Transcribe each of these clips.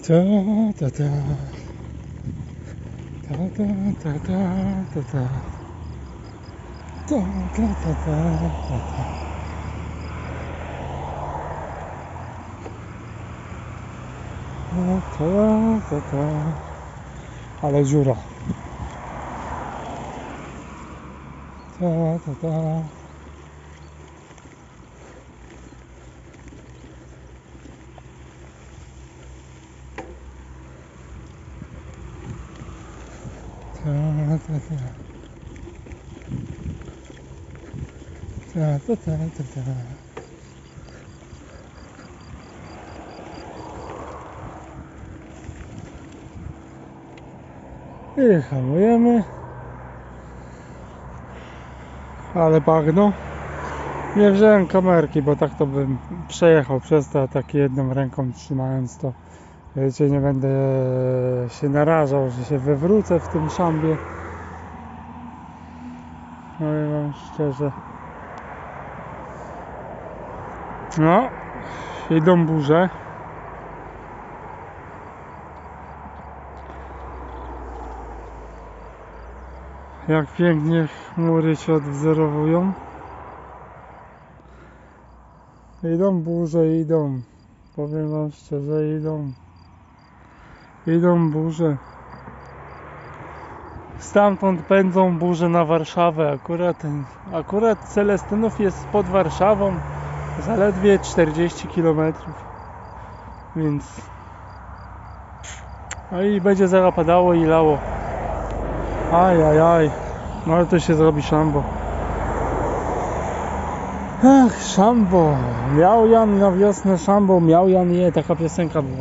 Ta ta ta ta ta ta ta ta ta ta ta ta ta ta. Ta ta. Ale dziura. Ta ta ta. Ta ta ta. Ta ta ta ta ta. I hamujemy. Ale bagno. Nie wziąłem kamerki, bo tak to bym przejechał przez to, tak jedną ręką trzymając to. Wiecie, nie będę się narażał, że się wywrócę w tym szambie. Powiem wam szczerze. No, idą burze. Jak pięknie chmury się odwzorowują. Idą burze, idą. Powiem wam szczerze, idą. Idą burze. Stamtąd pędzą burze na Warszawę. Akurat Celestynów jest pod Warszawą. Zaledwie 40 km. Więc... No i będzie zaraz padało i lało. Ajajaj. No ale to się zrobi szambo. Ach, szambo. Miał Jan na wiosnę szambo, miał Jan je. Taka piosenka była.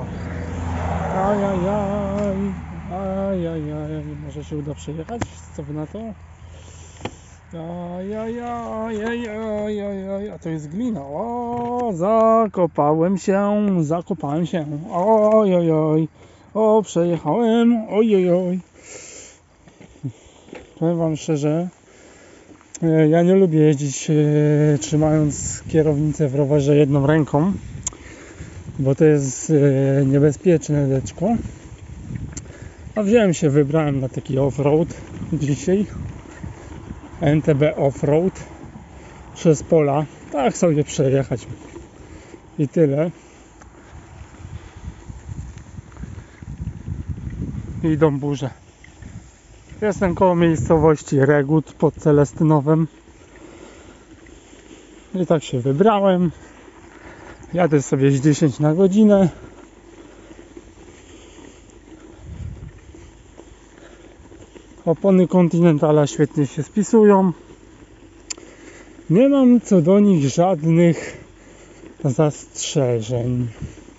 Ajajaj. Ajajaj. Może się uda przejechać? Co wy na to? Ajajaj. A to jest glina. O, zakopałem się. Ojojoj. O, przejechałem. Ojojoj. Powiem wam szczerze, ja nie lubię jeździć trzymając kierownicę w rowerze jedną ręką, bo to jest niebezpieczne deczko. A wybrałem na taki off-road dzisiaj, NTB off-road, przez pola, tak sobie przejechać i tyle. Idą burze. Jestem koło miejscowości Regut pod Celestynowem i tak się wybrałem. Jadę sobie z 10 na godzinę. Opony Continentala świetnie się spisują. Nie mam co do nich żadnych zastrzeżeń.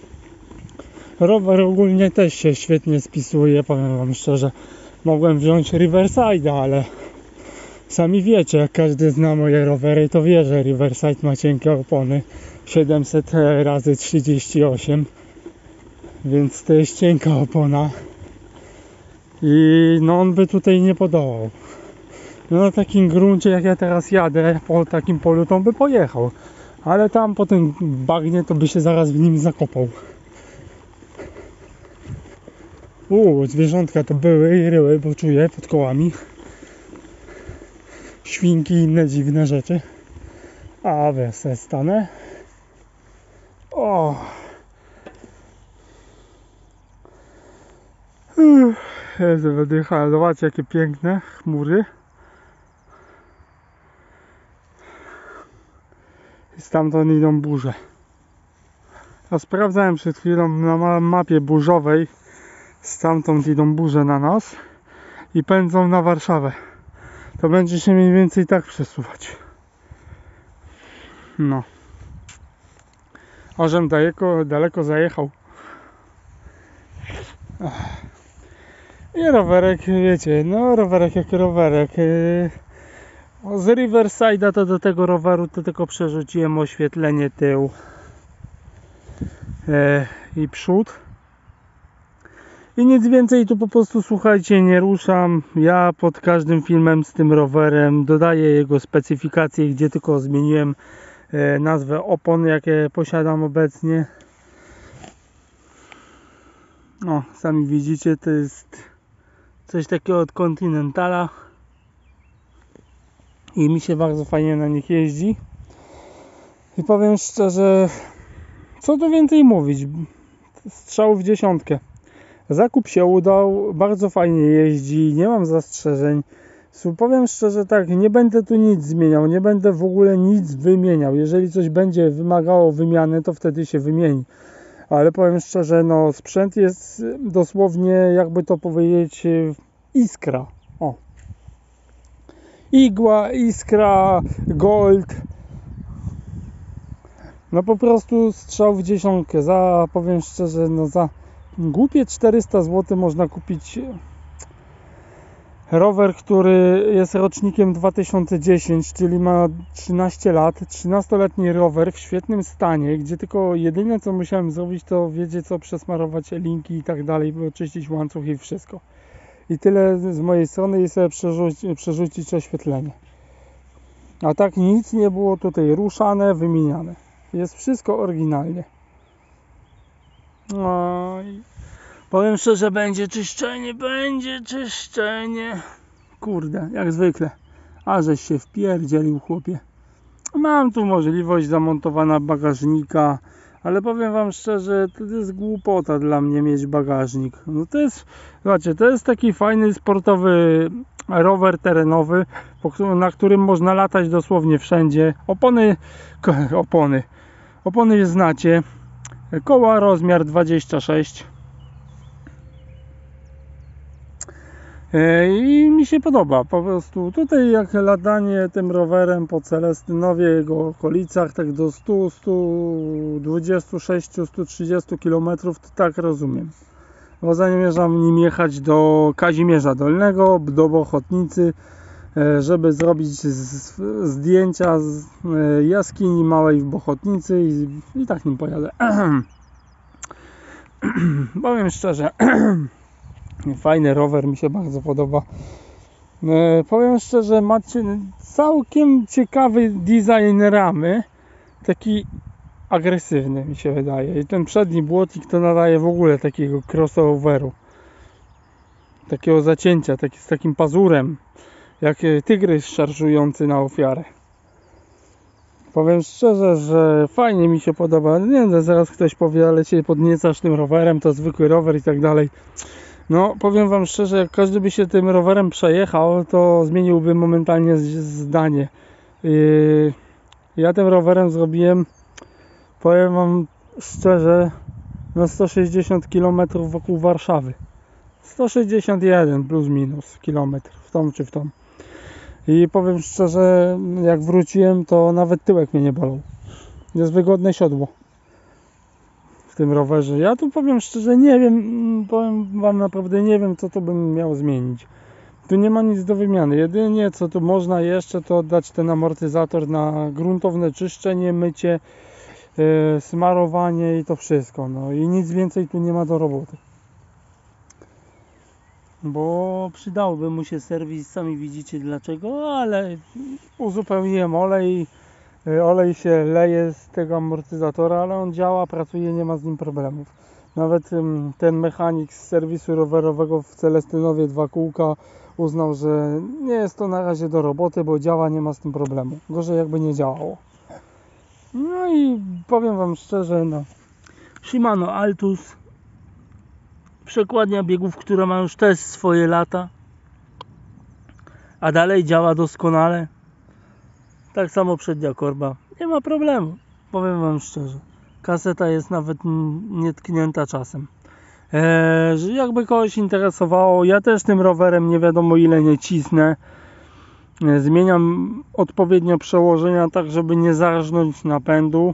Rower ogólnie też się świetnie spisuje, powiem wam szczerze. Mogłem wziąć Riverside'a, ale sami wiecie, jak każdy zna moje rowery, to wie, że Riverside ma cienkie opony 700 razy 38, więc to jest cienka opona i no on by tutaj nie podołał. No na takim gruncie jak ja teraz jadę, po takim polu to on by pojechał, ale tam po tym bagnie to by się zaraz w nim zakopał. Zwierzątka to były i ryły, bo czuję pod kołami. Świnki i inne dziwne rzeczy. A wiesz, stanę. O! Jezu, wydycha. Zobaczcie, jakie piękne chmury. I stamtąd idą burze. Ja sprawdzałem przed chwilą na mapie burzowej. Stamtąd idą burze na nas i pędzą na Warszawę. To będzie się mniej więcej tak przesuwać. No. Ożem daleko zajechał. I rowerek, wiecie, no rowerek jak rowerek. Z Riverside'a to do tego roweru to tylko przerzuciłem oświetlenie tył i przód. I nic więcej tu po prostu, słuchajcie, nie ruszam. Ja pod każdym filmem z tym rowerem dodaję jego specyfikacje, gdzie tylko zmieniłem nazwę opon, jakie posiadam obecnie. No, sami widzicie, to jest coś takiego od Continentala i mi się bardzo fajnie na nich jeździ. I powiem szczerze, co tu więcej mówić, strzał w dziesiątkę. Zakup się udał, bardzo fajnie jeździ, nie mam zastrzeżeń. Powiem szczerze tak, nie będę tu nic zmieniał, nie będę w ogóle nic wymieniał. Jeżeli coś będzie wymagało wymiany, to wtedy się wymieni. Ale powiem szczerze, no sprzęt jest dosłownie, jakby to powiedzieć, iskra. O. Igła, iskra, gold. No po prostu strzał w dziesiątkę. Powiem szczerze, no za głupie 400 zł można kupić rower, który jest rocznikiem 2010, czyli ma 13 lat. 13-letni rower w świetnym stanie, gdzie tylko jedyne co musiałem zrobić, to wiecie co, przesmarować linki i tak dalej, oczyścić łańcuch i wszystko. I tyle z mojej strony i sobie przerzucić oświetlenie. A tak nic nie było tutaj ruszane, wymieniane. Jest wszystko oryginalnie. No i powiem szczerze, będzie czyszczenie. Kurde, jak zwykle. A żeś się wpierdzielił, chłopie. Mam tu możliwość zamontowania bagażnika, ale powiem wam szczerze, to jest głupota dla mnie mieć bagażnik. No to jest, zobaczcie, to jest taki fajny sportowy rower terenowy, na którym można latać dosłownie wszędzie. Opony znacie. Koła rozmiar 26. I mi się podoba po prostu. Tutaj jak latanie tym rowerem po Celestynowie, jego okolicach, tak do 100, 126, 130 km, to tak rozumiem. Bo zamierzam nim jechać do Kazimierza Dolnego, do Bochotnicy, żeby zrobić zdjęcia z jaskini małej w Bochotnicy i tak nim pojadę. Powiem szczerze, fajny rower, mi się bardzo podoba. Powiem szczerze, macie całkiem ciekawy design ramy, taki agresywny mi się wydaje. I ten przedni błotnik to nadaje w ogóle takiego crossoveru, takiego zacięcia, z takim pazurem, jak tygrys szarżujący na ofiarę. Powiem szczerze, że fajnie mi się podoba. Nie wiem, zaraz ktoś powie, ale cię podniecasz tym rowerem, to zwykły rower i tak dalej. No, powiem wam szczerze, jak każdy by się tym rowerem przejechał, to zmieniłby momentalnie zdanie. Ja tym rowerem zrobiłem, powiem wam szczerze, na 160 km wokół Warszawy. 161 plus minus kilometr w tą czy w tą. I powiem szczerze, jak wróciłem, to nawet tyłek mnie nie bolał. Jest wygodne siodło w tym rowerze. Ja tu powiem szczerze, nie wiem, powiem wam naprawdę nie wiem, co to bym miał zmienić. Tu nie ma nic do wymiany. Jedynie co tu można jeszcze, to oddać ten amortyzator na gruntowne czyszczenie, mycie, smarowanie i to wszystko. No i nic więcej tu nie ma do roboty. Bo przydałoby mu się serwis, sami widzicie dlaczego, ale uzupełniłem olej. Olej się leje z tego amortyzatora, ale on działa, pracuje, nie ma z nim problemów. Nawet ten mechanik z serwisu rowerowego w Celestynowie 2 kółka uznał, że nie jest to na razie do roboty, bo działa, nie ma z tym problemu. Gorzej jakby nie działało. No i powiem wam szczerze, no Shimano Altus, przekładnia biegów, która ma już też swoje lata, a dalej działa doskonale. Tak samo przednia korba, nie ma problemu, powiem wam szczerze. Kaseta jest nawet nietknięta czasem. Jakby kogoś interesowało, ja też tym rowerem nie wiadomo ile nie cisnę. Zmieniam odpowiednio przełożenia, tak żeby nie zarżnąć napędu.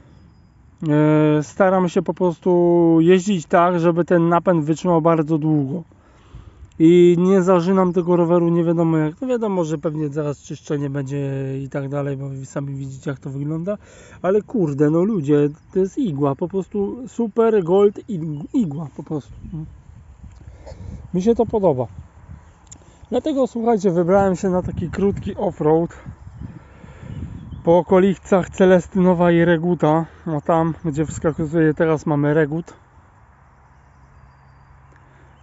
Staram się po prostu jeździć tak, żeby ten napęd wytrzymał bardzo długo. I nie zażynam tego roweru nie wiadomo jak. To wiadomo, że pewnie zaraz czyszczenie będzie i tak dalej, bo wy sami widzicie jak to wygląda. Ale kurde, no ludzie, to jest igła, po prostu super gold igła po prostu. Mi się to podoba. Dlatego słuchajcie, wybrałem się na taki krótki off-road po okolicach Celestynowa i Reguta. No tam, gdzie wskakuje, teraz mamy Regut.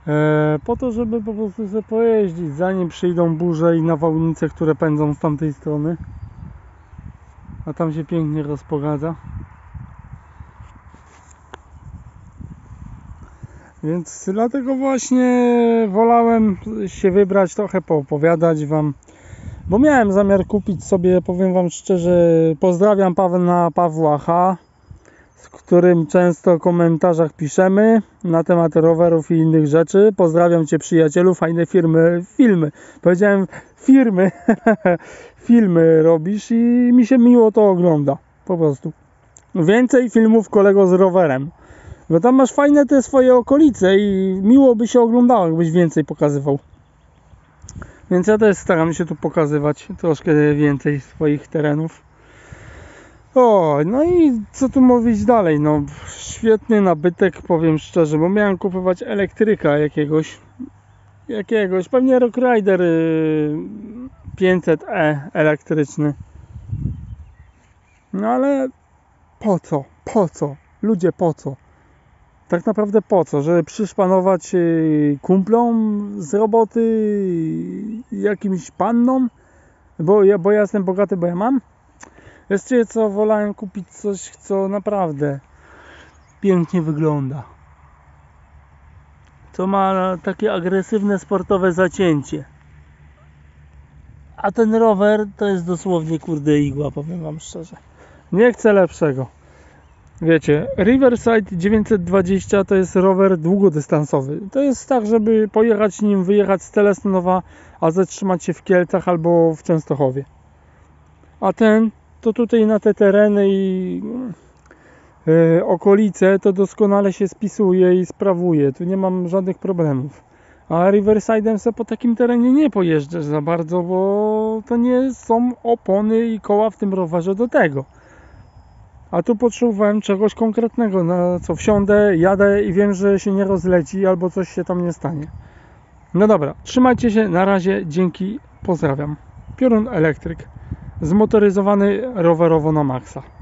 Po to, żeby po prostu sobie pojeździć, zanim przyjdą burze i nawałnice, które pędzą z tamtej strony. A tam się pięknie rozpogadza. Więc dlatego właśnie wolałem się wybrać, trochę poopowiadać wam. Bo miałem zamiar kupić sobie, powiem wam szczerze, pozdrawiam Pawła H., z którym często w komentarzach piszemy na temat rowerów i innych rzeczy. Pozdrawiam cię, przyjacielu, fajne filmy. Powiedziałem firmy, filmy robisz i mi się miło to ogląda, po prostu. Więcej filmów, kolego, z rowerem. Bo tam masz fajne te swoje okolice i miło by się oglądało, jakbyś więcej pokazywał. Więc ja też staram się tu pokazywać troszkę więcej swoich terenów. O, no i co tu mówić dalej? No, świetny nabytek, powiem szczerze, bo miałem kupować elektryka jakiegoś, pewnie Rock Rider 500e elektryczny. No ale po co? Ludzie, po co? Tak naprawdę po co? Żeby przyszpanować kumplom z roboty, jakimś pannom? Bo ja jestem bogaty, bo ja mam? Wiecie co, wolałem kupić coś, co naprawdę pięknie wygląda. Co ma takie agresywne, sportowe zacięcie. A ten rower to jest dosłownie kurde igła, powiem wam szczerze. Nie chcę lepszego. Wiecie, Riverside 920 to jest rower długodystansowy. To jest tak, żeby pojechać nim, wyjechać z Telestonowa, a zatrzymać się w Kielcach albo w Częstochowie. A ten, to tutaj na te tereny i okolice to doskonale się spisuje i sprawuje. Tu nie mam żadnych problemów. A Riverside'em sobie po takim terenie nie pojeżdżasz za bardzo, bo to nie są opony i koła w tym rowerze do tego. A tu potrzebowałem czegoś konkretnego, na co wsiądę, jadę i wiem, że się nie rozleci albo coś się tam nie stanie. No dobra, trzymajcie się, na razie, dzięki, pozdrawiam. Piorun Elektryk, zmotoryzowany rowerowo na maksa.